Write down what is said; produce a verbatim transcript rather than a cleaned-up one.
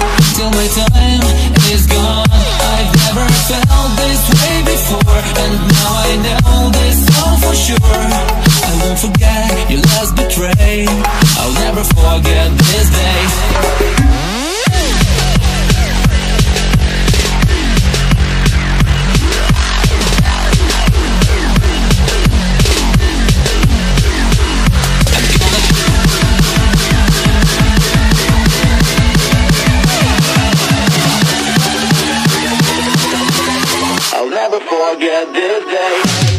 till my time is gone. I've never felt this way before, and now I know this all for sure. I won't forget your last betray. I'll never forget this day. I'll never forget this day.